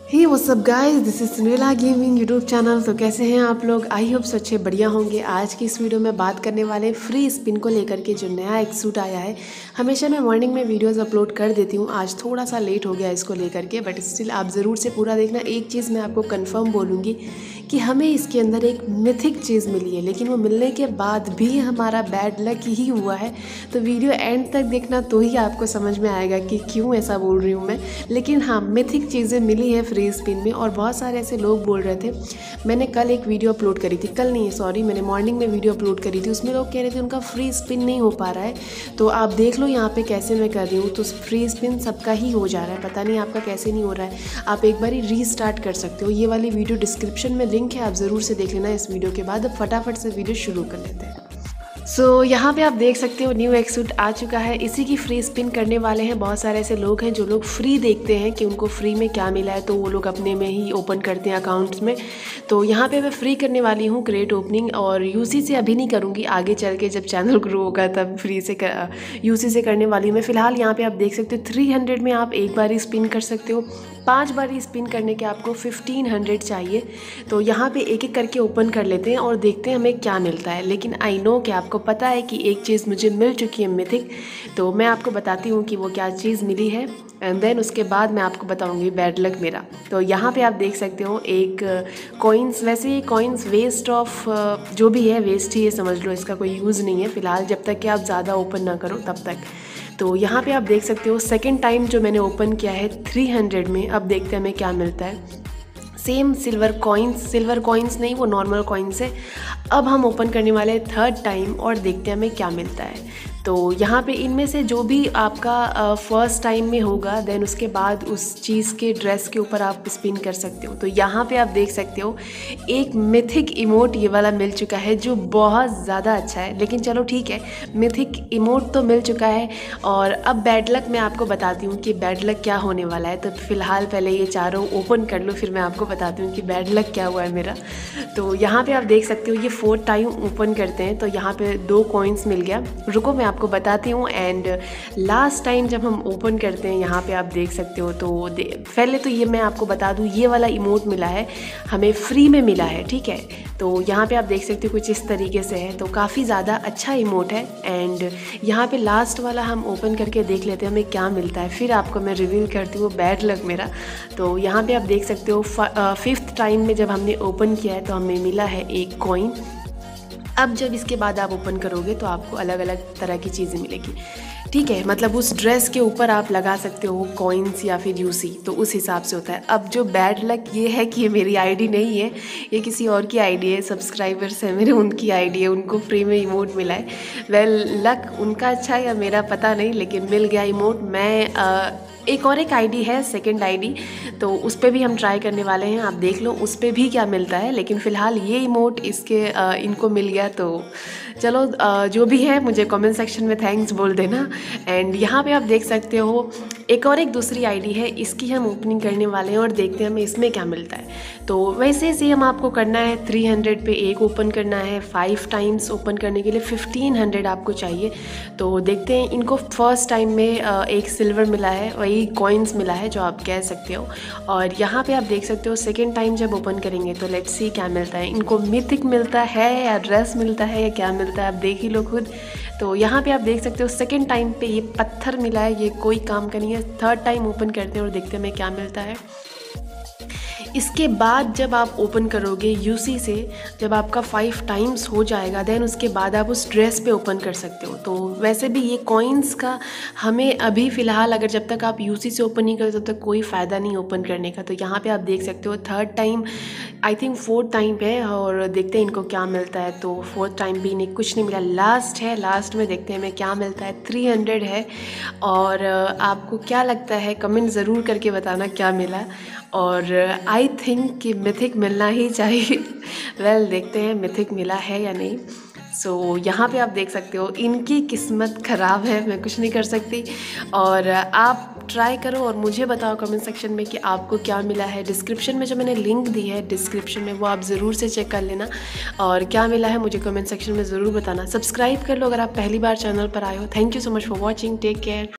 Hey what's up guys, this is Sunila gaming YouTube channel. तो कैसे हैं आप लोग? आई होप अच्छे बढ़िया होंगे। आज की इस वीडियो में बात करने वाले फ्री स्पिन को लेकर के जो नया एक सूट आया है। हमेशा मैं मॉर्निंग में वीडियोस अपलोड कर देती हूँ, आज थोड़ा सा लेट हो गया इसको लेकर के, बट स्टिल आप ज़रूर से पूरा देखना। एक चीज़ मैं आपको कंफर्म बोलूँगी कि हमें इसके अंदर एक मिथिक चीज़ मिली है, लेकिन वो मिलने के बाद भी हमारा बैड लक ही हुआ है। तो वीडियो एंड तक देखना तो ही आपको समझ में आएगा कि क्यों ऐसा बोल रही हूँ मैं। लेकिन हाँ, मिथिक चीज़ें मिली है फ्री स्पिन में, और बहुत सारे ऐसे लोग बोल रहे थे। मैंने कल एक वीडियो अपलोड करी थी, कल नहीं सॉरी, मैंने मॉर्निंग में वीडियो अपलोड करी थी। उसमें लोग कह रहे थे उनका फ्री स्पिन नहीं हो पा रहा है। तो आप देख लो यहाँ पे कैसे मैं कर रही हूँ। तो फ्री स्पिन सबका ही हो जा रहा है, पता नहीं आपका कैसे नहीं हो रहा है। आप एक बार ही रीस्टार्ट कर सकते हो। ये वाली वीडियो डिस्क्रिप्शन में लिंक है, आप ज़रूर से देख लेना इस वीडियो के बाद। अब फटाफट से वीडियो शुरू कर लेते हैं। सो यहाँ पे आप देख सकते हो न्यू एक सूट आ चुका है। इसी की फ्री स्पिन करने वाले हैं। बहुत सारे ऐसे लोग हैं जो लोग फ्री देखते हैं कि उनको फ्री में क्या मिला है, तो वो लोग अपने में ही ओपन करते हैं अकाउंट्स में। तो यहाँ पे मैं फ्री करने वाली हूँ क्रेट ओपनिंग, और यूसी से अभी नहीं करूँगी, आगे चल के जब चैनल ग्रो होगा तब फ्री से यूसी से करने वाली हूँ मैं। फ़िलहाल यहाँ पे आप देख सकते हो 300 में आप एक बार ही स्पिन कर सकते हो। 5 बार ही स्पिन करने के आपको 1500 चाहिए। तो यहाँ पे एक एक करके ओपन कर लेते हैं और देखते हैं हमें क्या मिलता है। लेकिन आई नो कि आपको पता है कि एक चीज़ मुझे मिल चुकी है मिथिक, तो मैं आपको बताती हूँ कि वो क्या चीज़ मिली है, एंड देन उसके बाद मैं आपको बताऊँगी बैड लक मेरा। तो यहाँ पे आप देख सकते हो एक कॉइन्स, वैसे ये कॉइन्स वेस्ट ऑफ जो भी है वेस्ट ही है समझ लो, इसका कोई यूज़ नहीं है फ़िलहाल, जब तक कि आप ज़्यादा ओपन ना करो तब तक। तो यहाँ पे आप देख सकते हो सेकंड टाइम जो मैंने ओपन किया है 300 में। अब देखते हैं हमें क्या मिलता है। सेम सिल्वर कॉइन्स नहीं, वो नॉर्मल कॉइन्स है। अब हम ओपन करने वाले हैं थर्ड टाइम और देखते हैं हमें क्या मिलता है। तो यहाँ पे इनमें से जो भी आपका फर्स्ट टाइम में होगा, देन उसके बाद उस चीज़ के ड्रेस के ऊपर आप स्पिन कर सकते हो। तो यहाँ पे आप देख सकते हो एक मिथिक इमोट ये वाला मिल चुका है, जो बहुत ज़्यादा अच्छा है। लेकिन चलो ठीक है, मिथिक इमोट तो मिल चुका है। और अब बैड लक मैं आपको बताती हूँ कि बैड लक क्या होने वाला है। तो फिलहाल पहले ये चारों ओपन कर लो, फिर मैं आपको बताती हूँ कि बैड लक क्या हुआ है मेरा। तो यहाँ पे आप देख सकते हो ये 4 टाइम ओपन करते हैं, तो यहाँ पे 2 कॉइन्स मिल गया। रुको मैं आपको बताती हूँ। एंड लास्ट टाइम जब हम ओपन करते हैं, यहाँ पे आप देख सकते हो, तो पहले तो ये मैं आपको बता दूँ, ये वाला इमोट मिला है हमें फ्री में मिला है, ठीक है। तो यहाँ पे आप देख सकते हो कुछ इस तरीके से है, तो काफ़ी ज़्यादा अच्छा इमोट है। एंड यहाँ पे लास्ट वाला हम ओपन करके देख लेते हैं हमें क्या मिलता है, फिर आपको मैं रिवील करती हूँ बैड लक मेरा। तो यहाँ पे आप देख सकते हो 5th टाइम में जब हमने ओपन किया है तो हमें मिला है एक कॉइन। अब जब इसके बाद आप ओपन करोगे तो आपको अलग अलग तरह की चीज़ें मिलेगी, ठीक है। मतलब उस ड्रेस के ऊपर आप लगा सकते हो कॉइन्स या फिर यूसी, तो उस हिसाब से होता है। अब जो बैड लक ये है कि ये मेरी आईडी नहीं है, ये किसी और की आईडी है, सब्सक्राइबर्स है मेरे, उनकी आईडी है, उनको फ्री में इमोट मिला है। वेल लक उनका अच्छा है या मेरा पता नहीं, लेकिन मिल गया इमोट। मैं एक और एक आईडी है, सेकंड आईडी, तो उस पर भी हम ट्राई करने वाले हैं। आप देख लो उस पर भी क्या मिलता है। लेकिन फ़िलहाल ये इमोट इनको मिल गया। तो चलो जो भी है मुझे कमेंट सेक्शन में थैंक्स बोल देना। एंड यहाँ पे आप देख सकते हो एक दूसरी आईडी है, इसकी हम ओपनिंग करने वाले हैं और देखते हैं हमें इसमें क्या मिलता है। तो वैसे सेम आपको करना है, 300 पे एक ओपन करना है। 5 टाइम्स ओपन करने के लिए 1500 आपको चाहिए। तो देखते हैं। इनको फर्स्ट टाइम में एक सिल्वर मिला है, वही कॉइन्स मिला है जो आप कह सकते हो। और यहाँ पे आप देख सकते हो सेकेंड टाइम जब ओपन करेंगे तो लेट्स सी क्या मिलता है। इनको मिथिक मिलता है या ड्रेस मिलता है या क्या मिलता है, आप देख ही लो खुद। तो यहाँ पे आप देख सकते हो सेकेंड टाइम पे ये पत्थर मिला है, ये कोई काम का नहीं है। थर्ड टाइम ओपन करते हैं और देखते हैं हमें क्या मिलता है। इसके बाद जब आप ओपन करोगे यूसी से, जब आपका 5 टाइम्स हो जाएगा, देन उसके बाद आप उस ड्रेस पे ओपन कर सकते हो। तो वैसे भी ये कॉइन्स का हमें अभी फ़िलहाल, अगर जब तक आप यूसी से ओपन नहीं करो तब तक कोई फ़ायदा नहीं ओपन करने का। तो यहाँ पे आप देख सकते हो third time, I think 4th time पे, और देखते हैं इनको क्या मिलता है। तो 4th टाइम भी इन्हें कुछ नहीं मिला। लास्ट है, लास्ट में देखते हैं हमें क्या मिलता है। 300 है। और आपको क्या लगता है कमेंट ज़रूर करके बताना क्या मिला। और आई थिंक कि मिथिक मिलना ही चाहिए। वेल देखते हैं मिथिक मिला है या नहीं। सो यहाँ पे आप देख सकते हो इनकी किस्मत ख़राब है, मैं कुछ नहीं कर सकती। और आप ट्राई करो और मुझे बताओ कमेंट सेक्शन में कि आपको क्या मिला है। डिस्क्रिप्शन में जो मैंने लिंक दी है डिस्क्रिप्शन में, वो आप ज़रूर से चेक कर लेना, और क्या मिला है मुझे कमेंट सेक्शन में ज़रूर बताना। सब्सक्राइब कर लो अगर आप पहली बार चैनल पर आए हो। Thank you so much for watching, take care.